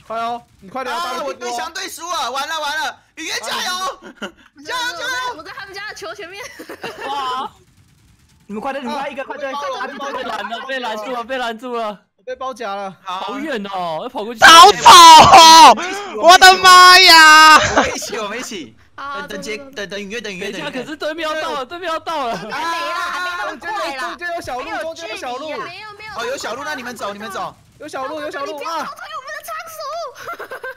快哦，你快点！ 啊！我对相对输了，完了！雨嫣加油！加油！ 我在他们家的球前面。 哇！ 你们快点，你们一个快点！ 被拦住了！ 我被包夹了， 好远哦，要跑过去。 好吵哦！我的妈呀！ 我们一起。等雨嫣。 等一下，可是对面要到了。 还没那么快啦。 中间有小路，中间有小路。 没有。 哦，有小路，那你们走。 有小路啊！ 推我们的仓鼠。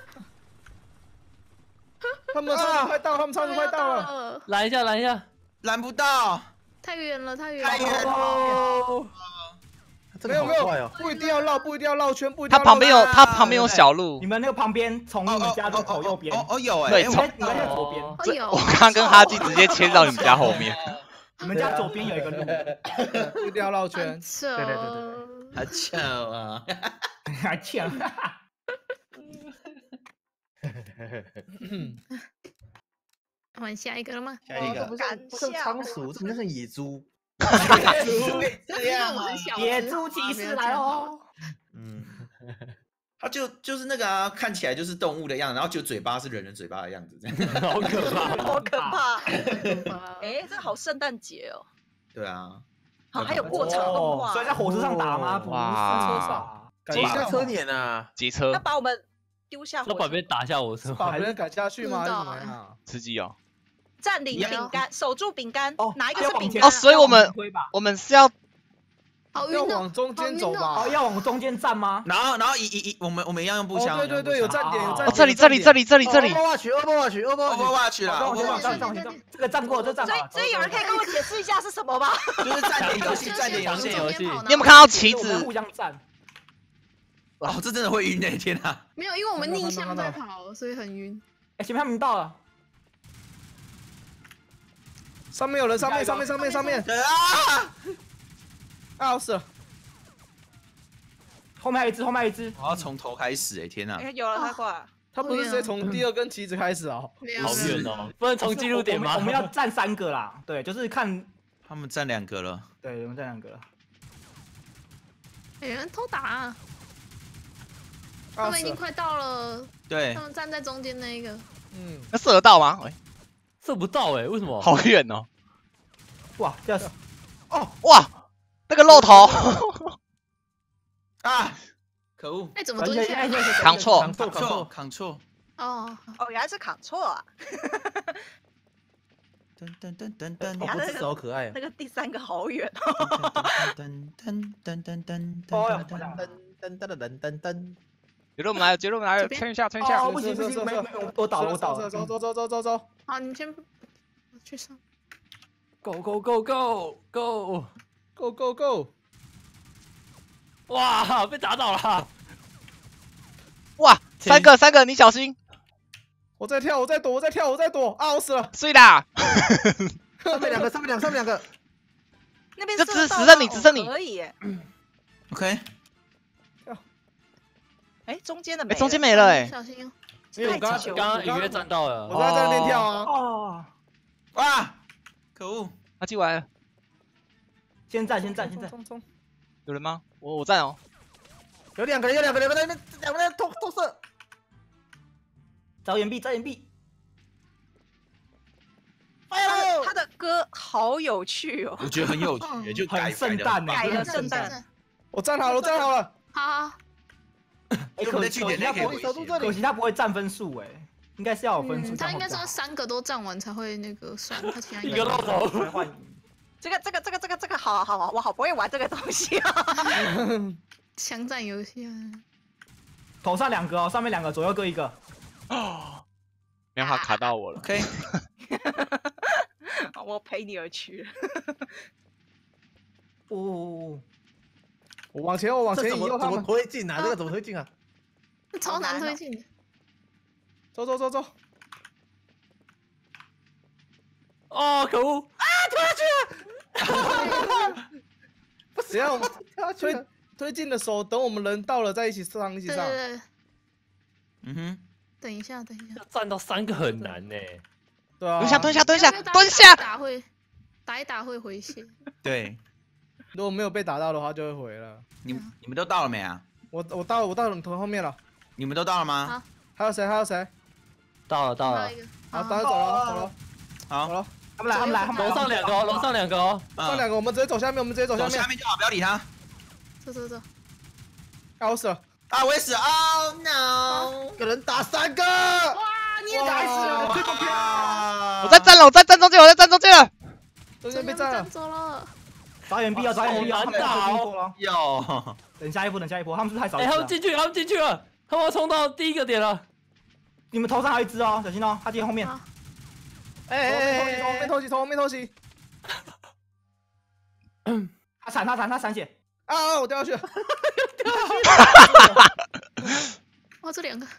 他们仓鼠快到，他们仓鼠快到了。 拦一下， 拦不到。 太远了。 哦。 没有，不一定要绕圈， 他旁边有小路。 你们那个旁边从你们家入口右边。 哦有哎。 对， 你们那个左边。 我刚刚跟哈基直接切到你们家后面。 你们家左边有一个路，不一定要绕圈。对。 好巧啊！ 还抢。 换下一个了吗？ 下一个。 不是仓鼠，这是野猪。 这样啊！ 野猪骑士来哦！ 它就是那个啊，看起来就是动物的样子，然后就嘴巴是人嘴巴的样子，这样。 好可怕！ 好可怕！哎，这好圣诞节哦。 对啊。 好，还有过场动画。 所以在火车上打吗？不是车上。 挤下车碾啊！ 挤车。 那把我们丢下火车。 把别人打下火车， 把别人赶下去吗？还是怎么样？ 吃鸡哦。 占领饼干，守住饼干。哪一个是饼干？ 哦，所以我们是要要往中间走吧？要往中间站吗？ 然后我们一样用步枪。对，有站点，有站点。 这里。 Overwatch 啦， 这个站过，这站。 所以有人可以跟我解释一下是什么吗？ 就是站点游戏。 你有没有看到旗子？ 互相站。 哦，这真的会晕那天啊！ 没有，因为我们逆向在跑，所以很晕。 哎，前面他们到了。上面有人，上面！啊！死了！后面还有一只。 我要从头开始，天哪！ 有了，他过来。 他不是直接从第二根旗子开始啊？ 好远哦！不能从记录点吗？ 我们要站3个啦。对，就是看他们站2个了。 对，我们站2个了。 有人偷打。他们已经快到了。 对。 他们站在中间那一个。 那射得到吗？ 射不到为什么？ 好远哦！ 哇，这样哇，那个露头啊！可恶！ 哎，怎么蹲下？ 扛错。 哦， 原来是扛错啊！ 噔， 这手可爱。 那个第3个好远哦！ 杰洛姆来了，撑一下。 不行，没有，我倒了。走。 好，你先去上。 Go！ 哇，被打倒了！ 哇，3个，你小心！ 我在跳，我在躲！啊，我死了！ 碎啦！ 上面两个。 那边只剩你。 可以耶。 OK。 哎，中间的没了哎。 小心哦。 因为我刚刚隐约站到了。 我在那边跳啊。哦。 哇！可恶！ 他进来了。 先站！冲！ 有人吗？我站哦。 有两个人，两个人偷射。找岩壁。 他的歌好有趣哦。 我觉得很有趣，就很圣诞改的圣诞。 我站好了。 好。 可惜他不会占分数哎，应该是要有分数。 他应该是要3个都占完才会那个算，他其他一个漏头。 这个好，我好不会玩这个东西啊。 枪战游戏啊。 头上2个哦，上面2个，左右各1个。 哦，没办法卡到我了。 OK。 我陪你而去。 我往前，怎么推进啊？这个怎么推进啊？ 超难推进。 走。 哦，可恶！ 啊，跳下去了！不行，推进的手，等我们人到了再一起上。 对。 嗯哼。 等一下。 要站到3个很难呢。 对啊。 蹲下！ 打一打会回血。 对。 如果没有被打到的话，就会回了。 你们都到了没啊？ 我到了你头后面了。 你们都到了吗？ 还有谁？还有谁？ 到了到了还有，一个， 好，大家走了，走了， 好走，了。 他们来，他们来，他们来。 楼上2个哦，楼上2个哦。 剩2个，我们直接走下面，我们直接走下面。 走下面就好，不要理他。 走。 啊，我死了！ 啊，我也死。Oh no！ 一个人打3个。 哇，你也打死了， 哇！ 我在站了，我在站中间，我在站中间了。 中间被占了。 走了。 找眼币啊，找眼币啊！他们好难打哦经过了。 哟， 等下一步，等下一步，他们是不是太少一哎， 只啊？ 他们进去，他们进去了，他们要冲到第1个点了。 你们头上还有一只哦，小心哦，他进后面。 好从后面偷袭，从后面偷袭。 他闪血。 啊！我掉下去了。 哇，这2个。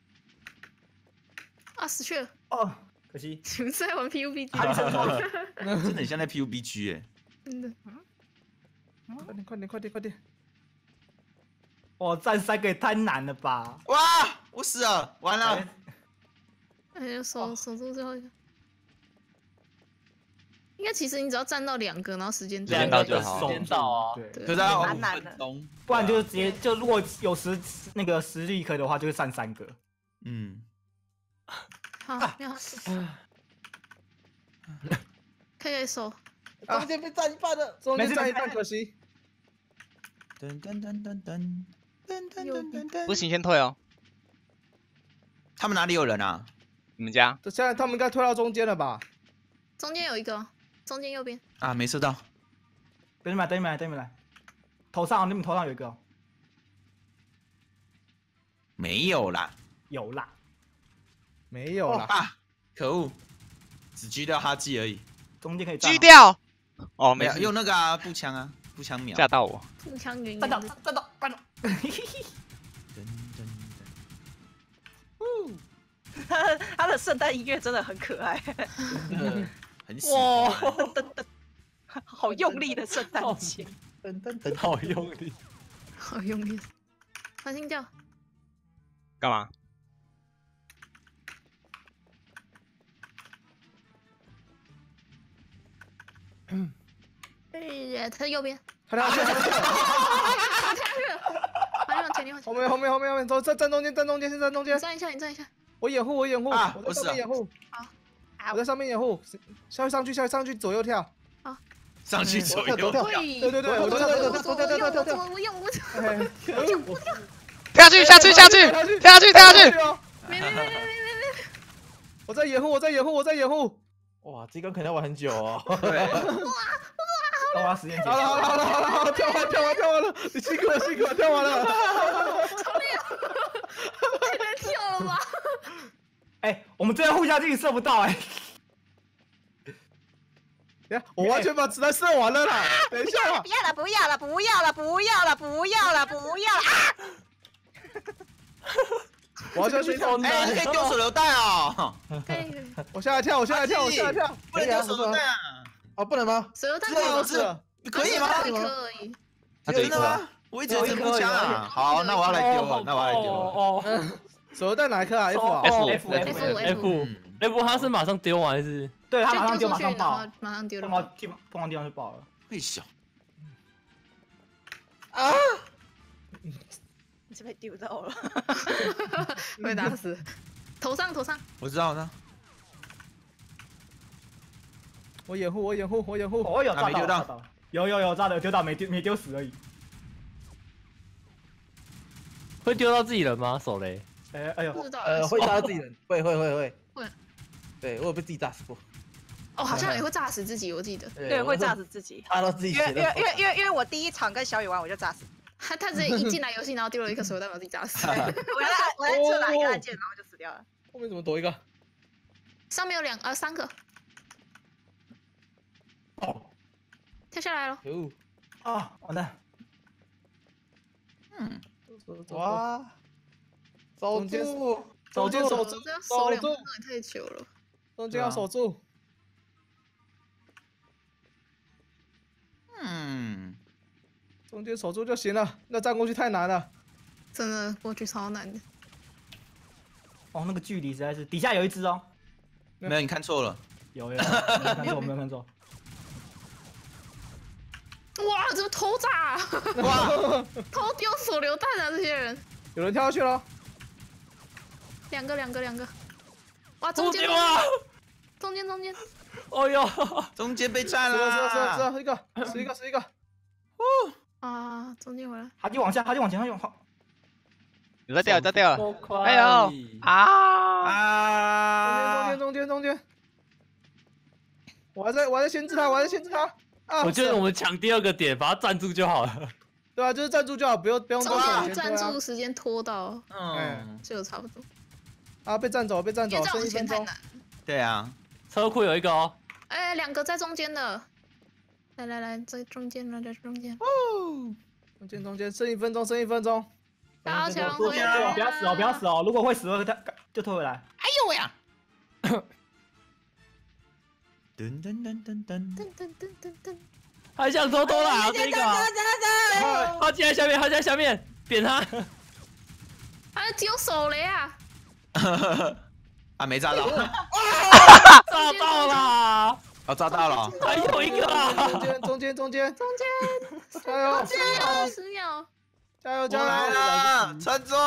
啊，死去了！ 哦，可惜。 你们是在玩 PUBG？ 真的很像在 PUBG 哎。 真的。 快点！ 哇，站3个也太难了吧！ 哇，我死了，完了。 哎，守住最后一个。应该其实你只要站到2个，然后时间时间到就好时间到啊。 对， 可是要5 蛮难的分钟， 不然就是直接就如果有实力可以的话，就是站3个。 嗯， 好，没有事。可以守。 中间被占一半了，中间占一半，可惜。 噔噔噔噔噔噔噔噔噔噔。 不行，先退哦。 他们哪里有人啊？ 你们家？ 这现在他们应该推到中间了吧？ 中间有一个，中间右边。 啊，没射到。 等你们来。你们头上有一个哦。 没有啦。 有啦。 没有了。 啊！可恶，只狙掉哈基而已。 中间可以站。 狙掉。哦， 没有没事， 用那个啊，步枪啊，步枪秒。 吓到我。 步枪远站到远的。 站到。 噔噔他的圣诞音乐真的很可爱， 噔，很喜哇欢。 好用力的圣诞节。 好用力。 好用力。换心跳。 干嘛？ 哎，他右边。 他跳下去。 你往前。 后面，走，站中间，先站中间。 站一下。 我掩护， 啊我在上面掩护。 好。 我在上面掩护，上去，左右跳。 上去左右。 对，我跳。 下去！ 没。 我在掩护。 哇，这关可能要玩很久哦。 对。 我要时间结束。 好，跳完了，你辛苦了，跳完了。 太难跳了吧？ 哎，我们这样互相自己射不到哎。 我完全把子弹射完了啦！等一下， 不要了！ 我要下去跳。 哎，你可以丢手榴弹哦。 可以。 我下来跳， 不能丢手榴弹啊！ 哦，不能吗？ 手榴弹可以吗？ 一颗而已。 他只有一颗啊。 我一直有步枪啊。好，那我要来丢了， 哦， 手榴弹哪一颗啊 ？F 啊 ？F，他是马上丢完还是？ 对他马上丢，马上爆， 马上丢了。 碰到地方就爆了。 会小。 啊！你是被丢到了。 被打死。头上。 我知道呢。 我掩护。 我有抓到，有抓到，丢到没丢死而已。 会丢到自己人吗？手雷？ 哎呦， 不知道。 会炸到自己人，会。 会。 对，我有被自己炸死过。 哦，好像也会炸死自己，我记得。 对，会炸死自己。 炸到自己。 因为我第一场跟小雨玩我就炸死。 他直接一进来游戏，然后丢了一颗手榴弹把自己炸死。 我在测哪一个按键，然后就死掉了。 后面怎么躲一个？ 上面有3个。 哦。 跳下来了。 啊，完蛋。 哇！守住！ 这要守2分钟也太久了。 中间要守住。中间守住就行了，那站过去太难了。 真的过去超难的。 哦，那个距离实在是，底下有一只哦。 没有，你看错了。 有，没有看错。 哇，怎么偷炸？哇，偷丢手榴弹啊！这些人。 有人跳下去了。 两个。哇，中间， 啊！ 中间。 哦哟， 中间被占是了， 一个。 啊，中间回来。 他就往前， 有在掉，在掉了。 多快！ 哎呦啊！ 啊！ 中间。我还在牵制他，啊！ 我觉得我们抢第2个点，把它站住就好了。 对啊，就是站住就好，不用中多间站住时间拖到就差不多。 啊，被占走， 因为再剩1 往前分钟。 太难。 对啊， 车库有一个哦。 哎，两个在中间的。来，在中间了，在中间。 中间，剩1分钟。 高墙不回来。 要死哦！如果会死了，他就退回来。 哎呦喂呀！噔， 还想偷啦这个。他进在下面，扁他。 哎，只有手雷啊！ 啊，没炸到， 炸到啦！ 哦，炸到了， 还有一个啦！ 中间，加油 ！10秒， 加油！ 来了，撑住！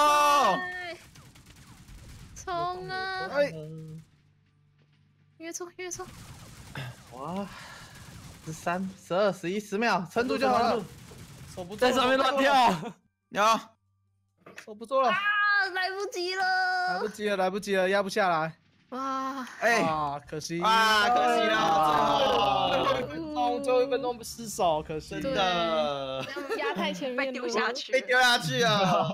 冲啊！ 哎， 越冲！ 哇，13、12、11、10秒，撑住就好了。 手不在上面乱跳。 有， 手不做了， 来不及了！ 来不及了，压不下来。 哇！ 哎， 可惜啊，可惜了， 最后1分钟失手，可惜。 真的压太前面， 被丢下去， 被丢下去啊！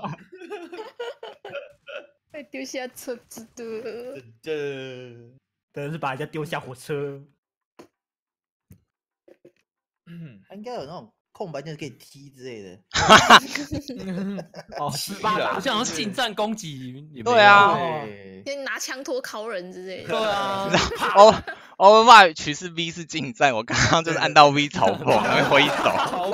被丢下车子的。 真的是把人家丢下火车。 他应该有那种空白键可以踢之类的。 哦 ，18打，好像近战攻击。 对啊， 就拿枪托烤人之类的。 对啊。 Overwatch 取是 V 是近战，我刚刚就是按到 V 嘲讽，然后挥手。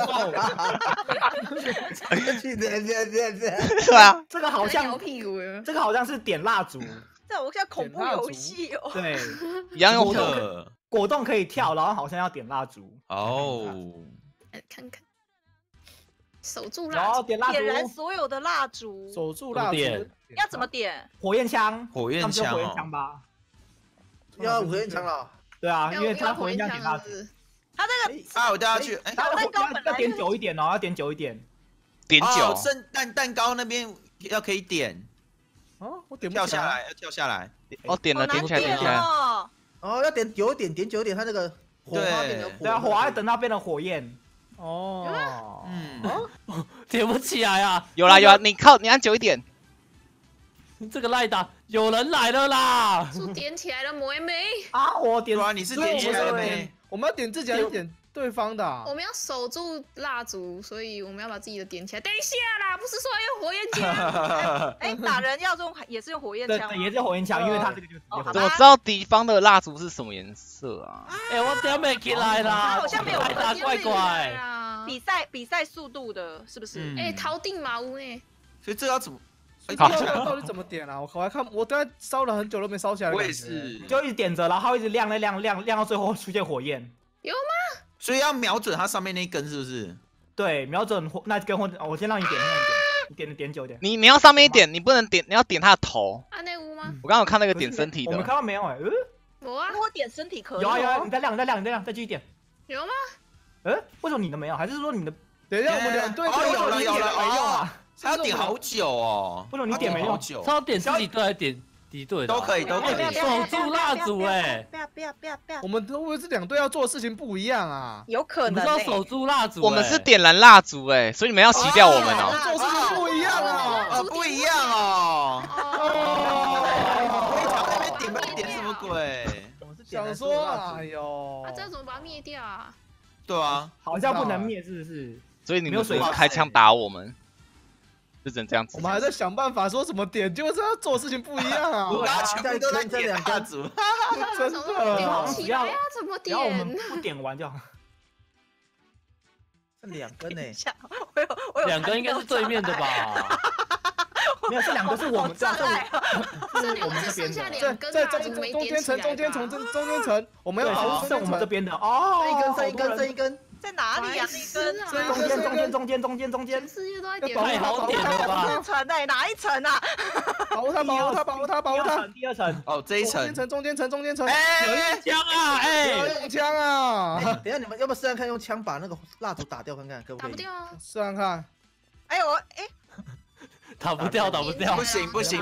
对啊， 这个好像屁股。 这个好像是点蜡烛。 这好像恐怖游戏哦。 对， 一样用火。 果冻可以跳，然后好像要点蜡烛。 哦， 看看，守住然后点蜡烛， 点燃所有的蜡烛， 守住蜡烛， 要怎么点？ 火焰枪， 火焰枪吧？ 要火焰枪了。 对啊，因为他火焰枪点蜡烛。 他这个啊，我掉下去， 要点久一点哦，要点久一点。 点久。 圣诞蛋糕那边要可以点。 哦，我点不跳下来，要跳下来。 哦，点了，点起来。 哦，要点久一点，点久一点，它那个火花变成火。 对啊，火花等到变成火焰。 哦， 点不起来啊！ 有啦，你按久一点。 这个赖打，有人来了啦！ 是点起来了，妹妹。 啊，我点啊，你是点起来了没？ 我们要点自己还是点对方的？ 我们要守住蜡烛，所以我们要把自己的点起来。等一下啦，不是说要用火焰枪？ 哎，打人要用也是用火焰枪， 对，也是火焰枪，因为他这个就是直接火焰。 怎么知道敌方的蜡烛是什么颜色啊？ 哎，我点没起来啦， 好像没有打怪怪。 比赛速度的，是不是？ 哎，逃定马屋呢？ 所以这要怎么？ 到底怎么点啊？我还看，我刚才烧了很久都没烧起来。 我也是， 就一直点着，然后一直亮到最后出现火焰。 有吗？ 所以要瞄准它上面那一根，是不是？ 对，瞄准那根或我先让你点，你点久一点。 你要上面一点，你不能点，你要点他的头。 啊，那屋吗？ 我刚刚有看那个点身体的。 我们看到没有？哎， 我啊， 我点身体可以。 有啊，你再亮，再继续点。 有吗？ 为什么你的没有？还是说你的？ 等一下，我们两队有了， 没用啊？ 他要点好久哦。 为什么你点没用？ 他要点自己队还是点敌对的？ 都可以。 守住蜡烛哎！ 不要！ 我们会不会是两队要做的事情不一样啊？ 有可能。 我们是要守住蜡烛。 我们是点燃蜡烛哎，所以你们要洗掉我们哦。 做事情不一样啊！ 不一样哦。点什么鬼？ 想说，哎呦， 这怎么把它灭掉啊？ 对啊， 好像不能灭，是不是？ 所以你们开枪打我们，就只能这样子。 我们还在想办法说怎么点，结果这做事情不一样啊！ 我刚全部都在点蜡烛， 真的。 起来呀，怎么点？ 然后我们不点完就好。 这2根呢？ 我有 2根应该是对面的吧？ 没有，这2个是我们这我们这边的。 在中间层，我们要剩我们这边的哦。 剩一根。 在哪里呀？那根中间。 全世界都在点。 太好点了吧？ 哪层哎？哪一层啊？ 保护他！ 第二层。 哦，这一层。 中间层。 哎， 有用枪啊！哎， 有用枪啊！ 等一下你们要不要试看看用枪把那个蜡烛打掉看看，可不可以？ 打不掉啊！ 试看看。 哎我哎。 打不掉。 不行。